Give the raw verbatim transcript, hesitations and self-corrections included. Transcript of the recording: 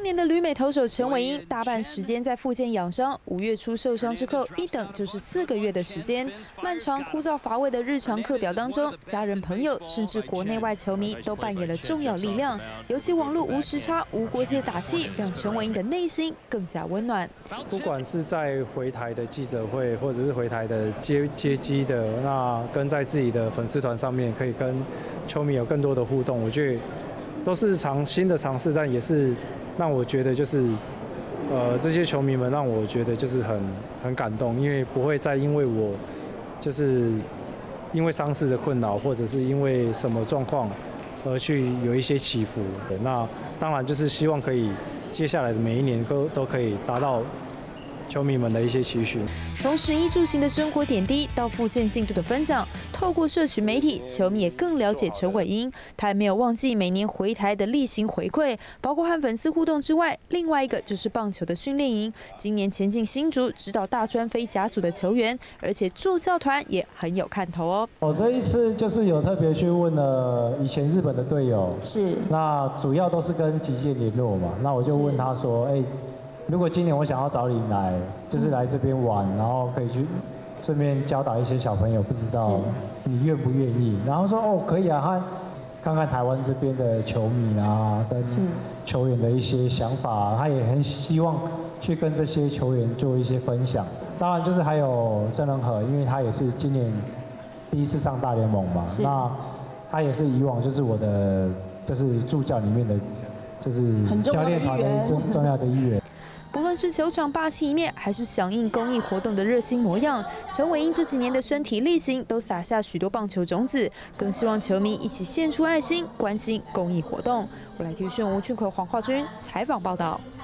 今年的旅美投手陈伟英大半时间在复健养伤，五月初受伤之后，一等就是四个月的时间。漫长枯燥乏味的日常课表当中，家人、朋友甚至国内外球迷都扮演了重要力量。尤其网络无时差、无国界打气，让陈伟英的内心更加温暖。 不管是在回台的记者会，或者是回台的接接机的，那跟在自己的粉丝团上面，可以跟球迷有更多的互动，我觉得都是尝新的尝试，但也是。 让我觉得就是，呃，这些球迷们让我觉得就是很很感动，因为不会再因为我就是因为伤势的困扰，或者是因为什么状况而去有一些起伏。那当然就是希望可以接下来的每一年都都可以达到球迷们的一些期许。 从食衣住行的生活点滴到复健进度的分享，透过社群媒体，球迷也更了解陈伟英。他也没有忘记每年回台的例行回馈，包括和粉丝互动之外，另外一个就是棒球的训练营。今年前进新竹指导大专非甲组的球员，而且助教团也很有看头哦。 我这一次就是有特别去问了以前日本的队友， 是， 那主要都是跟极限联络嘛。那我就问他说，哎。 如果今年我想要找你来，就是来这边玩，然后可以去顺便教导一些小朋友，不知道你愿不愿意？然后说哦，可以啊，他看看台湾这边的球迷啊，跟球员的一些想法，他也很希望去跟这些球员做一些分享。当然，就是还有郑仁和，因为他也是今年第一次上大联盟嘛，那他也是以往就是我的就是助教里面的，就是教练团的重重要的一员。 不论是球场霸气一面，还是响应公益活动的热心模样，陈伟英这几年的身体力行都撒下许多棒球种子，更希望球迷一起献出爱心，关心公益活动。我来提讯吴俊奎、黄化君采访报道。